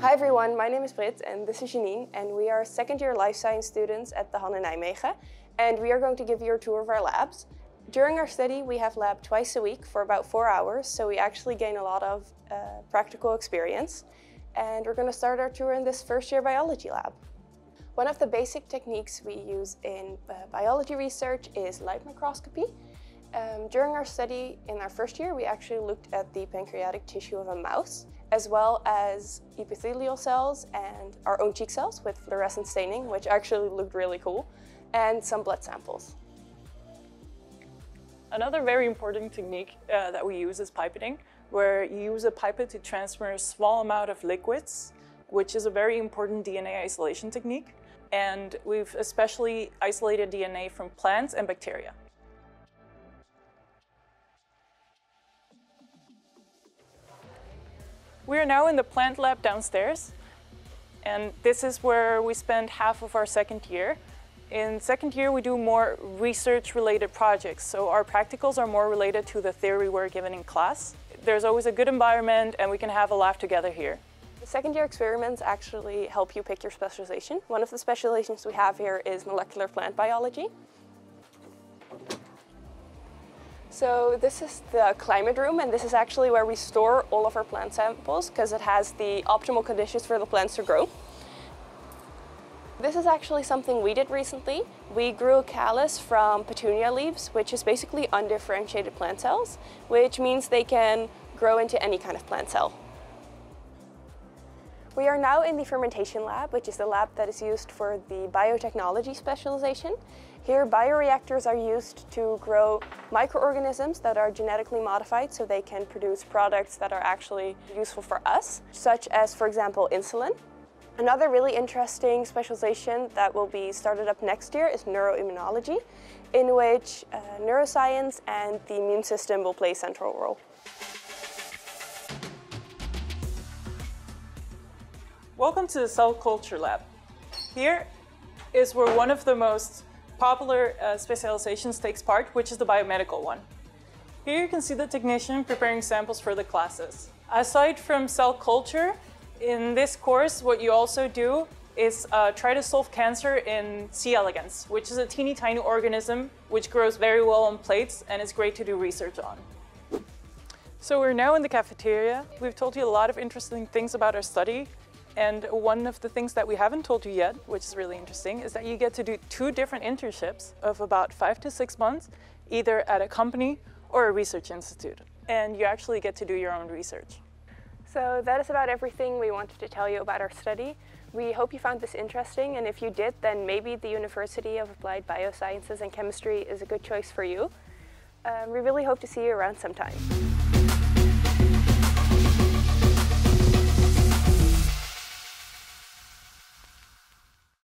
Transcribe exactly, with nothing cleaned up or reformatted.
Hi everyone, my name is Brit and this is Janine, and we are second year life science students at the Han in Nijmegen, and we are going to give you a tour of our labs. During our study we have lab twice a week for about four hours, so we actually gain a lot of uh, practical experience. And we're going to start our tour in this first year biology lab. One of the basic techniques we use in uh, biology research is light microscopy. Um, during our study in our first year, we actually looked at the pancreatic tissue of a mouse, as well as epithelial cells and our own cheek cells with fluorescent staining, which actually looked really cool, and some blood samples. Another very important technique uh, that we use is pipetting, where you use a pipette to transfer a small amount of liquids, which is a very important D N A isolation technique. And we've especially isolated D N A from plants and bacteria. We are now in the plant lab downstairs, and this is where we spend half of our second year. In second year, we do more research-related projects, so our practicals are more related to the theory we're given in class. There's always a good environment, and we can have a laugh together here. The second year experiments actually help you pick your specialization. One of the specializations we have here is molecular plant biology. So this is the climate room, and this is actually where we store all of our plant samples because it has the optimal conditions for the plants to grow. This is actually something we did recently. We grew a callus from petunia leaves, which is basically undifferentiated plant cells, which means they can grow into any kind of plant cell. We are now in the fermentation lab, which is the lab that is used for the biotechnology specialization. Here, bioreactors are used to grow microorganisms that are genetically modified so they can produce products that are actually useful for us, such as, for example, insulin. Another really interesting specialization that will be started up next year is neuroimmunology, in which uh, neuroscience and the immune system will play a central role. Welcome to the Cell Culture Lab. Here is where one of the most popular uh, specializations takes part, which is the biomedical one. Here you can see the technician preparing samples for the classes. Aside from cell culture, in this course what you also do is uh, try to solve cancer in C. elegans, which is a teeny tiny organism which grows very well on plates and is great to do research on. So we're now in the cafeteria. We've told you a lot of interesting things about our study. And one of the things that we haven't told you yet, which is really interesting, is that you get to do two different internships of about five to six months, either at a company or a research institute. And you actually get to do your own research. So that is about everything we wanted to tell you about our study. We hope you found this interesting, and if you did, then maybe the University of Applied Biosciences and Chemistry is a good choice for you. Um, we really hope to see you around sometime.